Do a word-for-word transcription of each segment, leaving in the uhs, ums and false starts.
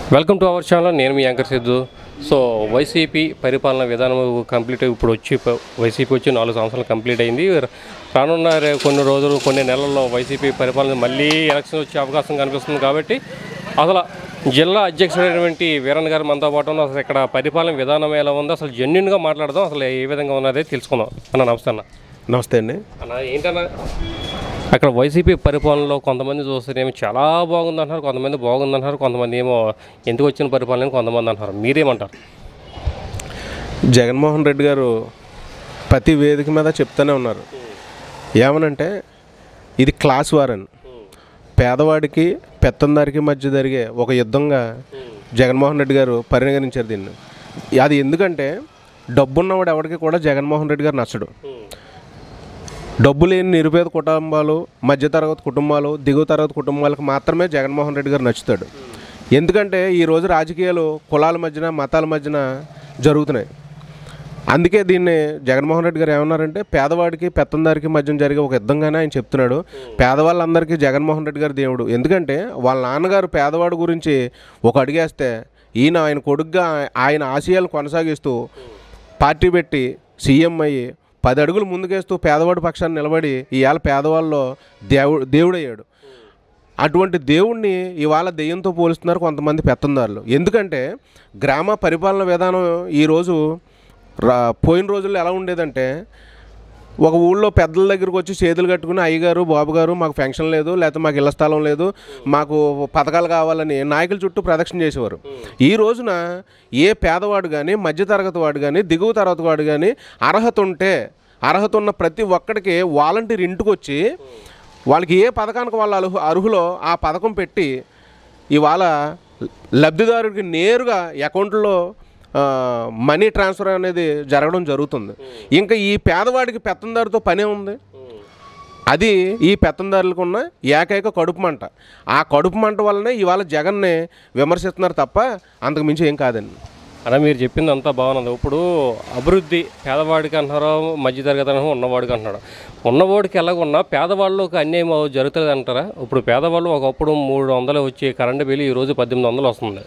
Welcome to our channel. నేను మీ anchor Siddhu. So YCP పరిపాలన విధానం కంప్లీట్ ఇప్పుడు వచ్చి వైసీపీ వచ్చి నాలుగు సంవత్సరాలు కంప్లీట్ అయింది. రానున్న కొన్ని రోజులు కొన్ని నెలల్లో వైసీపీ పరిపాలన మళ్ళీ ఎలక్షన్ వచ్చే అవకాశం కనిపిస్తుంది. కాబట్టి అసలు జిల్లా అధ్యక్షుడైనటువంటి వీరన్ గారు మనతో పాటు ఉన్న అసలు ఇక్కడ పరిపాలన విధానం ఎలా ఉందో అసలు జెన్యున్గా మాట్లాడదాం, అసలు ఏ విధంగా ఉన్నదే తెలుసుకుందాం. అన్న నమస్తే. అన్న నమస్తే అండి. అన్న ఏంటన్నా అక్కడ వైసీపీ పరిపాలనలో కొంతమంది చూస్తేనేమో చాలా బాగుందంటున్నారు, కొంతమంది బాగుందంటున్నారు, కొంతమంది ఏమో ఎందుకు వచ్చిన పరిపాలన కొంతమంది అంటారు. మీరేమంటారు? జగన్మోహన్ రెడ్డి గారు ప్రతి వేదిక మీద చెప్తూనే ఉన్నారు ఏమనంటే ఇది క్లాస్ వార్ అని. పేదవాడికి పెత్తందారికి మధ్య జరిగే ఒక యుద్ధంగా జగన్మోహన్ రెడ్డి గారు పరిగణించారు దీన్ని. అది ఎందుకంటే డబ్బున్నవాడు ఎవరికి కూడా జగన్మోహన్ రెడ్డి గారు నచ్చడు. డబ్బు లేని నిరుపేద కుటుంబాలు, మధ్యతరగతి కుటుంబాలు, దిగువ తరగతి కుటుంబాలకు మాత్రమే జగన్మోహన్ రెడ్డి గారు నచ్చుతాడు. ఎందుకంటే ఈరోజు రాజకీయాలు కులాల మధ్యన మతాల మధ్యన జరుగుతున్నాయి. అందుకే దీన్ని జగన్మోహన్ రెడ్డి గారు ఏమన్నారంటే పేదవాడికి పెత్తందారికి మధ్యన జరిగే ఒక యుద్ధంగానే ఆయన చెప్తున్నాడు. పేదవాళ్ళందరికీ జగన్మోహన్ రెడ్డి గారు దేవుడు. ఎందుకంటే వాళ్ళ నాన్నగారు పేదవాడి గురించి ఒక అడిగేస్తే ఈయన ఆయన కొడుగ్గా ఆయన ఆశయాలను కొనసాగిస్తూ పార్టీ పెట్టి సీఎం అయ్యి పది అడుగులు ముందుకేస్తూ పేదవాడి పక్షాన్ని నిలబడి ఇవాళ పేదవాళ్ళలో దేవుడు దేవుడయ్యాడు. అటువంటి దేవుణ్ణి ఇవాళ దెయ్యంతో పోలుస్తున్నారు కొంతమంది పెత్తందారులు. ఎందుకంటే గ్రామ పరిపాలన విధానం ఈరోజు రా పోయిన రోజుల్లో ఎలా ఉండేదంటే ఒక ఊళ్ళో పెద్దల దగ్గరకు వచ్చి చేతులు కట్టుకుని అయ్యగారు బాబు గారు మాకు పెన్షన్ లేదు, లేకపోతే మాకు ఇళ్ల స్థలం లేదు, మాకు పథకాలు కావాలని నాయకుల చుట్టూ ప్రదక్షిణ చేసేవారు. ఈ రోజున ఏ పేదవాడు కానీ మధ్యతరగతి వాడు కానీ దిగువ తరగతి వాడు కానీ అర్హత ఉంటే అర్హత ఉన్న ప్రతి ఒక్కడికి వాలంటీర్ ఇంటికి వచ్చి వాళ్ళకి ఏ పథకానికి వాళ్ళ అర్హు అర్హులో ఆ పథకం పెట్టి ఇవాళ లబ్ధిదారుడికి నేరుగా అకౌంట్లో మనీ ట్రాన్స్ఫర్ అనేది జరగడం జరుగుతుంది. ఇంకా ఈ పేదవాడికి పెత్తందారితో పనే ఉంది. అది ఈ పెత్తందారులకు ఉన్న ఏకైక కడుపు మంట. ఆ కడుపు మంట వల్లనే ఇవాళ జగన్ని విమర్శిస్తున్నారు తప్ప అంతకు మించి ఏం కాదండి. అలా మీరు చెప్పింది అంతా బాగున్నది. ఇప్పుడు అభివృద్ధి పేదవాడికి అంటున్నారో మధ్యతరగతి అంటున్నారో ఉన్నవాడికి అంటున్నాడు. ఉన్నవాడికి ఎలాగున్నా పేదవాళ్ళకి అన్యాయం జరుగుతుంది అంటారా? ఇప్పుడు పేదవాళ్ళు ఒకప్పుడు మూడు వందలు వచ్చి కరెంటు బిల్లు ఈరోజు పద్దెనిమిది వందలు వస్తుంది.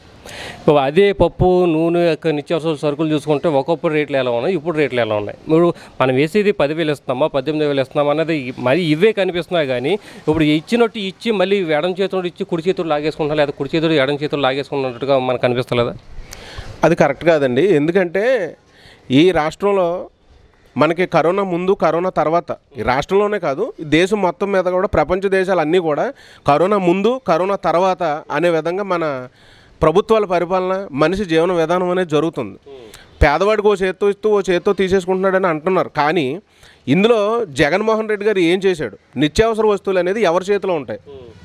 అదే పప్పు నూనె యొక్క నిత్యావసర సరుకులు చూసుకుంటే ఒకప్పుడు రేట్లు ఎలా ఉన్నాయి, ఇప్పుడు రేట్లు ఎలా ఉన్నాయి? ఇప్పుడు మనం వేసేది పదివేలు ఇస్తున్నామా పద్దెనిమిది వేలు ఇస్తున్నామా అనేది మరి ఇవే కనిపిస్తున్నాయి. కానీ ఇప్పుడు ఇచ్చినట్టు ఇచ్చి మళ్ళీ ఎడం చేతులు ఇచ్చి కుడి చేతులు లాగేసుకుంటున్నా, లేదా కుడి చేతులు ఎడం చేతులు లాగేసుకున్నట్టుగా మనకు కనిపిస్తలేదా? అది కరెక్ట్ కాదండి. ఎందుకంటే ఈ రాష్ట్రంలో మనకి కరోనా ముందు కరోనా తర్వాత ఈ రాష్ట్రంలోనే కాదు దేశం మొత్తం మీద కూడా ప్రపంచ దేశాలు అన్నీ కూడా కరోనా ముందు కరోనా తర్వాత అనే విధంగా మన ప్రభుత్వాల పరిపాలన మనిషి జీవన విధానం అనేది జరుగుతుంది. పేదవాడికి ఓ చేత్తో ఇస్తూ ఓ చేత్తో తీసేసుకుంటున్నాడని అంటున్నారు. కానీ ఇందులో జగన్మోహన్ రెడ్డి గారు ఏం చేశాడు? నిత్యావసర వస్తువులు అనేది ఎవరి చేతిలో ఉంటాయి.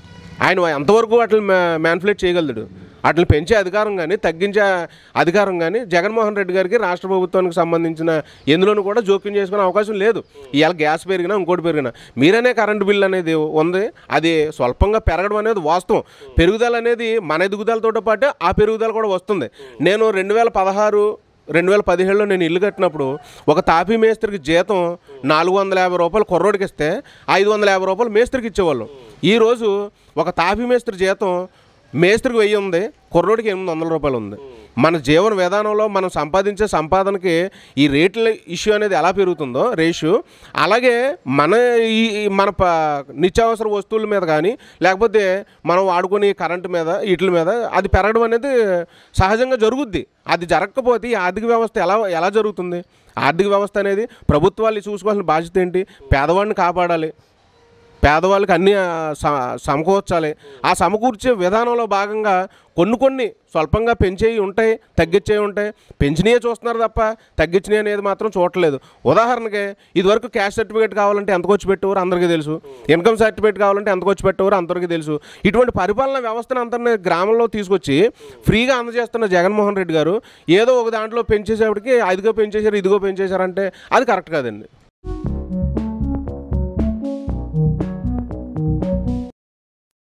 ఆయన ఎంతవరకు వాటిని మ్యా మ్యాన్పులేట్ చేయగలడు? వాటిని పెంచే అధికారం కానీ తగ్గించే అధికారం కానీ జగన్మోహన్ రెడ్డి గారికి రాష్ట్ర ప్రభుత్వానికి సంబంధించిన ఎందులోనూ కూడా జోక్యం చేసుకునే అవకాశం లేదు. ఇవాళ గ్యాస్ పెరిగినా ఇంకోటి పెరిగినా మీరనే కరెంటు బిల్ అనేది ఉంది. అది స్వల్పంగా పెరగడం అనేది వాస్తవం. పెరుగుదల అనేది మన ఎదుగుదలతో పాటు ఆ పెరుగుదల కూడా వస్తుంది. నేను రెండు వేల పదహారు రెండు వేల పదిహేడులో నేను ఇల్లు కట్టినప్పుడు ఒక తాపీ మేస్త్రికి జీతం నాలుగు వందల యాభై రూపాయలు కుర్రోడికి ఇస్తే ఐదు వందల యాభై రూపాయలు మేస్త్రికి ఇచ్చేవాళ్ళం. ఈరోజు ఒక తాపీ మేస్త్రి జీతం మేస్త్రికి వెయ్యి ఉంది, కుర్రోడికి ఎనిమిది వందల రూపాయలు ఉంది. మన జీవన విధానంలో మనం సంపాదించే సంపాదనకి ఈ రేట్ల ఇష్యూ అనేది ఎలా పెరుగుతుందో రేషియో, అలాగే మన ఈ మన ప నిత్యావసర వస్తువుల మీద కానీ లేకపోతే మనం వాడుకునే కరెంటు మీద వీటి మీద అది పెరగడం అనేది సహజంగా జరుగుద్ది. అది జరగకపోతే ఈ ఆర్థిక వ్యవస్థ ఎలా ఎలా జరుగుతుంది? ఆర్థిక వ్యవస్థ అనేది ప్రభుత్వాలు చూసుకోవాల్సిన బాధ్యత ఏంటి? పేదవాడిని కాపాడాలి, పేదవాళ్ళకి అన్నీ సమకూర్చాలి. ఆ సమకూర్చే విధానంలో భాగంగా కొన్ని కొన్ని స్వల్పంగా పెంచేవి ఉంటాయి, తగ్గించేవి ఉంటాయి. పెంచినవే చూస్తున్నారు తప్ప తగ్గించినవి అనేది మాత్రం చూడట్లేదు. ఉదాహరణకి ఇదివరకు క్యాష్ సర్టిఫికేట్ కావాలంటే ఎంతకు వచ్చి పెట్టేవారు అందరికీ తెలుసు, ఇన్కమ్ సర్టిఫికేట్ కావాలంటే ఎంతకు వచ్చి పెట్టేవారు అందరికీ తెలుసు. ఇటువంటి పరిపాలన వ్యవస్థను అంతా గ్రామంలో తీసుకొచ్చి ఫ్రీగా అందజేస్తున్న జగన్మోహన్ రెడ్డి గారు ఏదో ఒక దాంట్లో పెంచేసేపటికి అదిగో పెంచేశారు ఇదిగో పెంచేశారంటే అది కరెక్ట్ కాదండి.